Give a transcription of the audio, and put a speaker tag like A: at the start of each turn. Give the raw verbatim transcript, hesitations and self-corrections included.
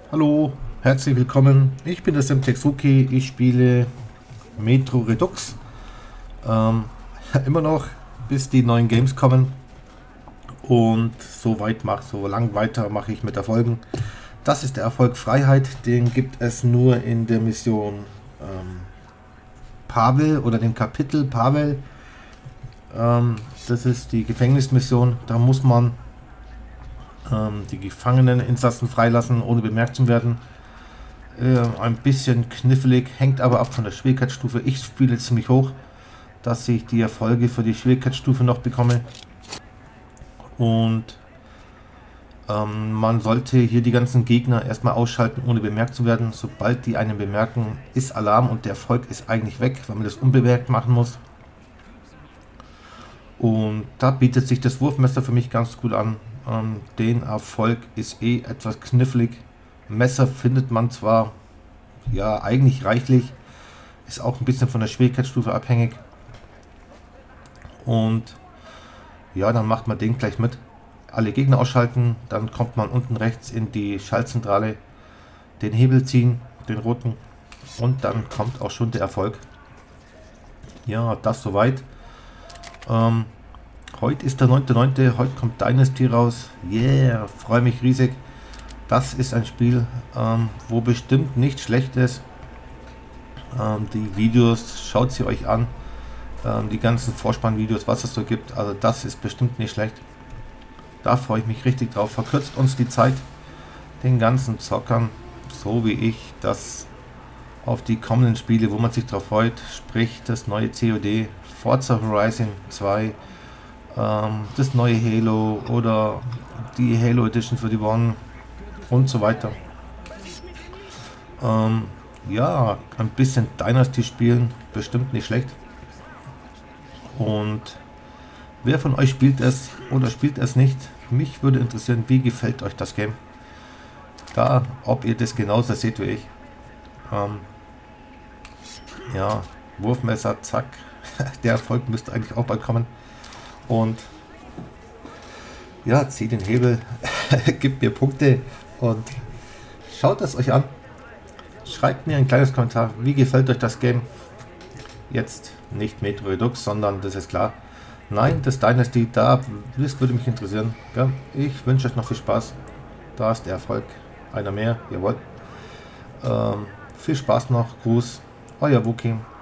A: Hallo, herzlich willkommen. Ich bin der Semtexuki. Ich spiele Metro Redux. Ähm, immer noch, bis die neuen Games kommen. Und so weit mach, so lang weiter mache ich mit Erfolgen. Das ist der Erfolg Freiheit. Den gibt es nur in der Mission ähm, Pavel oder dem Kapitel Pavel. Ähm, das ist die Gefängnismission. Da muss man die Gefangenen, Insassen freilassen, ohne bemerkt zu werden. Äh, ein bisschen knifflig, hängt aber ab von der Schwierigkeitsstufe. Ich spiele ziemlich hoch, dass ich die Erfolge für die Schwierigkeitsstufe noch bekomme. Und ähm, man sollte hier die ganzen Gegner erstmal ausschalten, ohne bemerkt zu werden. Sobald die einen bemerken, ist Alarm und der Erfolg ist eigentlich weg, weil man das unbemerkt machen muss. Und da bietet sich das Wurfmesser für mich ganz gut an. Ähm, den Erfolg ist eh etwas knifflig. Messer findet man zwar ja eigentlich reichlich, ist auch ein bisschen von der Schwierigkeitsstufe abhängig. Und ja, dann macht man den gleich mit. Alle Gegner ausschalten, dann kommt man unten rechts in die Schaltzentrale, den Hebel ziehen, den roten, und dann kommt auch schon der Erfolg. Ja, das soweit. Ähm, heute ist der neunte neunte Heute kommt Dynasty raus. Yeah, freue mich riesig. Das ist ein Spiel, ähm, wo bestimmt nicht schlecht ist. Ähm, die Videos, schaut sie euch an. Ähm, die ganzen Vorspannvideos, was es so gibt. Also das ist bestimmt nicht schlecht. Da freue ich mich richtig drauf. Verkürzt uns die Zeit, den ganzen Zockern, so wie ich, das auf die kommenden Spiele, wo man sich drauf freut, sprich das neue C O D, Forza Horizon zwei, ähm, das neue Halo oder die Halo Edition für die One und so weiter. Ähm, ja, ein bisschen Dynasty spielen, bestimmt nicht schlecht. Und wer von euch spielt es oder spielt es nicht? Mich würde interessieren, wie gefällt euch das Game? Da, ob ihr das genauso seht wie ich. Ähm, ja, Wurfmesser, zack. Der Erfolg müsste eigentlich auch bald kommen. Und ja, zieht den Hebel, gibt mir Punkte und schaut es euch an. Schreibt mir ein kleines Kommentar, wie gefällt euch das Game? Jetzt nicht Metro Redux, sondern das ist klar. Nein, das Dynasty, da, das würde mich interessieren. Ja, ich wünsche euch noch viel Spaß. Da ist der Erfolg. Einer mehr, jawohl. Ähm, viel Spaß noch. Gruß, euer Wookie.